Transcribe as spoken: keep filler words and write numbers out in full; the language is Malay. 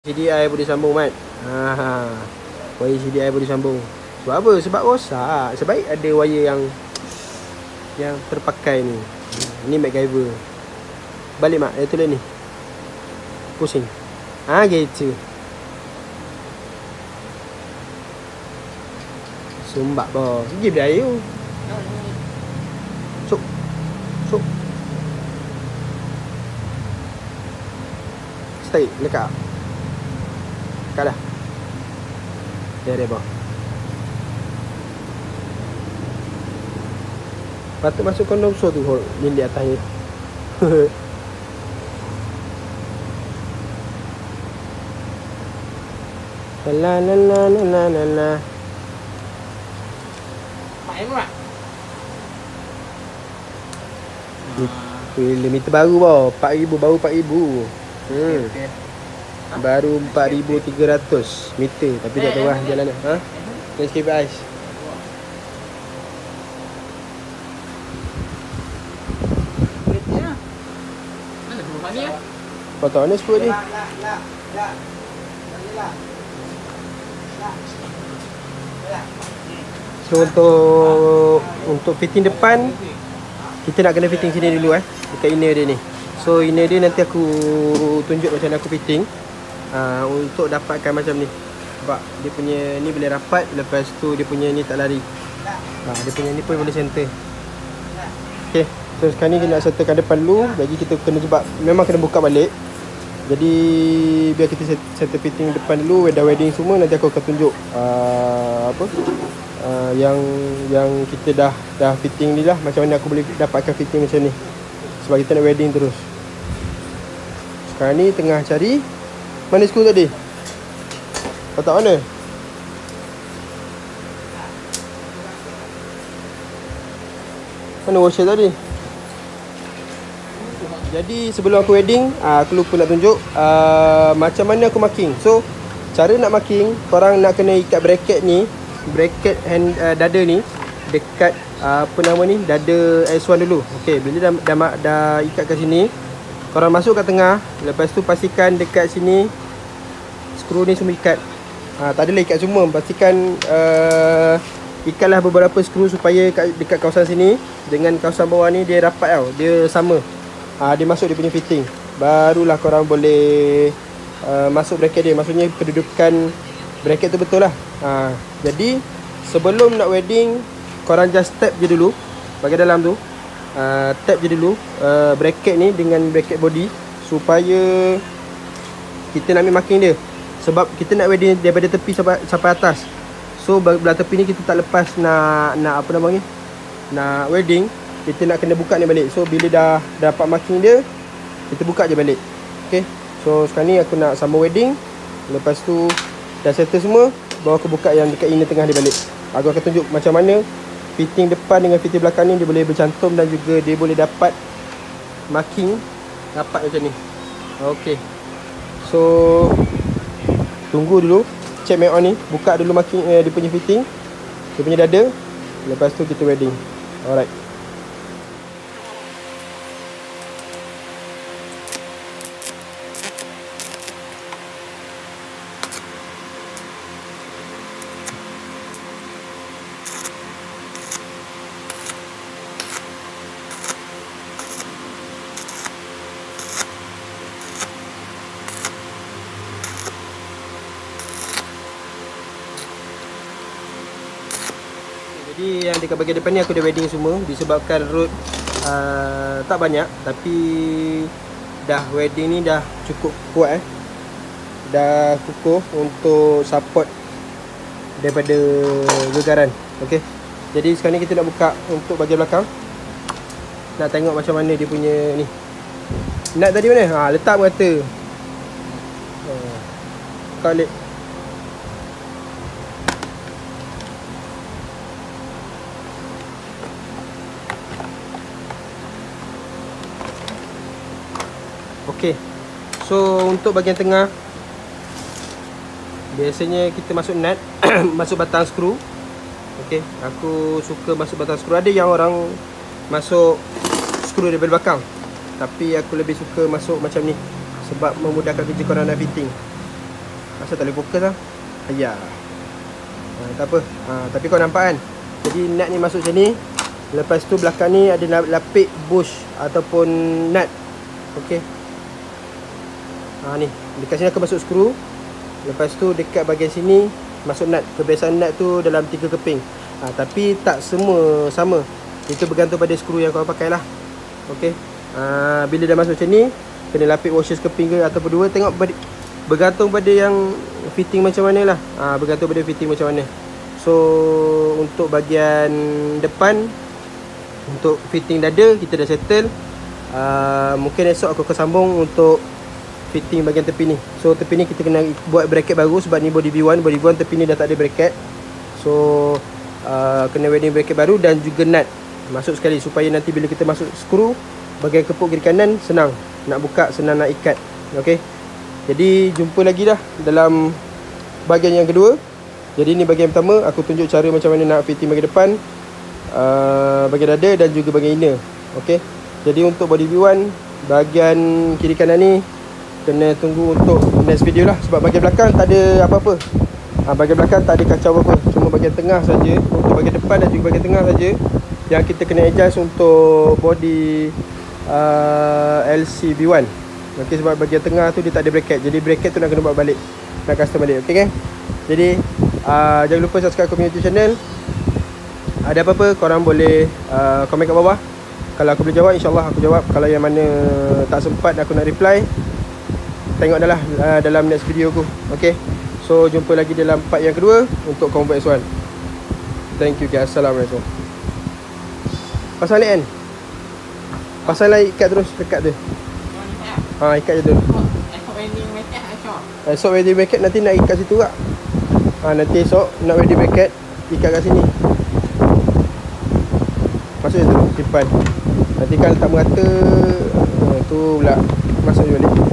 C D I boleh sambung Mat. Ha. Wire C D I boleh sambung. Sebab apa? Sebab rosak. Sebaik ada wire yang yang terpakai ni. Ni MacGyver. Balik Mak, dia tulis ni. Pusing. Ha gitu. Sumbak boh. Pergi beli air. Sok. Sok. Stay lekat. Kat dah. Dia ada bawah. Patut masuk kondom so tu ni di atas ni. La la la la la la la. Main pula. Limiter baru bawah. empat ribu baru empat ribu. Hmm. Okay. Baru empat ribu tiga ratus meter. Tapi tak tahu lah jalan dia. Ha? Landscape ice. Mana tu ni ya? Kau tahu ni sepuluh ni. So untuk Untuk fitting depan, kita nak kena fitting sini dulu eh. Dekat inner dia ni. So inner dia nanti aku tunjuk macam mana aku fitting. Uh, untuk dapatkan macam ni. Sebab dia punya ni boleh rapat. Lepas tu dia punya ni tak lari. uh, Dia punya ni pun boleh center. Okay. So sekarang ni kita nak settlekan depan dulu. Bagi kita kena sebab memang kena buka balik. Jadi biar kita settle fitting depan dulu. Dah wedding semua. Nanti aku akan tunjuk uh, Apa uh, Yang Yang kita dah Dah fitting ni lah. Macam mana aku boleh dapatkan fitting macam ni. Sebab kita nak wedding terus. Sekarang ni tengah cari. Mana skru tadi? Kau tak mana? Mana washer tadi? Jadi sebelum aku wedding, aku lupa nak tunjuk uh, macam mana aku marking. So cara nak marking, korang nak kena ikat bracket ni, bracket hand uh, dada ni dekat uh, apa nama ni, dada S one dulu. Okey, bila dah, dah dah ikat kat sini, korang masuk kat tengah. Lepas tu pastikan dekat sini skru ni semua ikat. Ha, tak adalah ikat semua. Pastikan uh, ikatlah beberapa skru supaya kat, dekat kawasan sini dengan kawasan bawah ni dia rapat tau. Dia sama. Ha, dia masuk dia punya fitting. Barulah korang boleh uh, masuk bracket dia. Maksudnya kedudukan bracket tu betul lah. Ha, jadi sebelum nak wedding, korang just tap je dulu bagi dalam tu. Uh, tap je dulu uh, bracket ni dengan bracket body supaya kita nak ambil marking dia. Sebab kita nak wedding daripada tepi sampai, sampai atas. So belah tepi ni kita tak lepas nak nak apa nama ni, nak wedding, kita nak kena buka ni balik. So bila dah dapat marking dia, kita buka je balik. Okay. So sekarang ni aku nak sambung wedding. Lepas tu dah settle semua, baru aku buka yang dekat inner tengah dia balik. Aku akan tunjuk macam mana fitting depan dengan fitting belakang ni dia boleh bercantum dan juga dia boleh dapat marking dapat macam ni. Okay. So tunggu dulu, check make on ni, buka dulu marking eh, dia punya fitting, dia punya dada. Lepas tu kita wedding. Alright. Jadi yang dekat bahagian depan ni aku dah wedding semua. Disebabkan road uh, tak banyak, tapi dah wedding ni dah cukup kuat eh. Dah kukuh untuk support daripada gegaran. Okay. Jadi sekarang ni kita nak buka untuk bahagian belakang. Nak tengok macam mana dia punya ni. Nak tadi mana? Ha, letak merata. Ha. Buka balik. Okey. So untuk bahagian tengah, biasanya kita masuk nut, masuk batang skru. Okey, aku suka masuk batang skru. Ada yang orang masuk skru daripada belakang, tapi aku lebih suka masuk macam ni sebab memudahkan kerja korang nak fitting. Asal tak boleh fokus lah. Ayah. Ha, tak apa. Ha, tapi kau nampak kan? Jadi nut ni masuk macam ni. Lepas tu belakang ni ada lapik bush ataupun nut. Okey. Ha ni, dekat sini aku masuk skru. Lepas tu dekat bahagian sini masuk nut. Kebiasaan nut tu dalam tiga keping. Ha, tapi tak semua sama. Itu bergantung pada skru yang kau pakai lah. Okey. Ha, bila dah masuk macam ni, kena lapik washer keping ke ataupun dua. Tengok ber bergantung pada yang fitting macam mana lah. Ha, bergantung pada fitting macam mana. So untuk bahagian depan, untuk fitting dada kita dah settle. uh, Mungkin esok aku akan sambung untuk fitting bahagian tepi ni. So tepi ni kita kena buat bracket baru sebab ni body V one. Body V one tepi ni dah tak ada bracket. So uh, kena wedding bracket baru dan juga nut masuk sekali supaya nanti bila kita masuk skru, bahagian kepuk kiri kanan senang nak buka, senang nak ikat. Okay. Jadi jumpa lagi dah dalam bahagian yang kedua. Jadi ni bahagian pertama, aku tunjuk cara macam mana nak fitting bahagian depan, uh, bahagian dada dan juga bahagian inner. Okay. Jadi untuk body V one bahagian kiri kanan ni kena tunggu untuk next video lah. Sebab bahagian belakang tak ada apa-apa. ha, Bahagian belakang tak ada kacau apa-apa. Cuma bahagian tengah saja. Untuk bahagian depan dan juga bahagian tengah saja yang kita kena adjust untuk body uh, L C V one. Okay, sebab bahagian tengah tu dia tak ada bracket. Jadi bracket tu nak kena buat balik, nak custom balik. Okay kan? Jadi uh, jangan lupa subscribe aku punya YouTube channel. Ada apa-apa korang boleh uh, komen kat bawah. Kalau aku boleh jawab, insyaAllah aku jawab. Kalau yang mana tak sempat aku nak reply, tengok dah lah uh, dalam next video aku. Okay. So jumpa lagi dalam part yang kedua untuk Combo X one. Thank you guys. Assalamualaikum. Pasang ni kan? Pasang lah, ikat terus dekat tu. Ha, ikat je tu. Esok wedding bracket esok. Esok wedding bracket nanti nak ikat situ tak? Ha, nanti esok nak wedding bracket ikat kat sini. Masuk je tu, simpan. Nanti kan letak merata, ha, tu pula masuk je balik.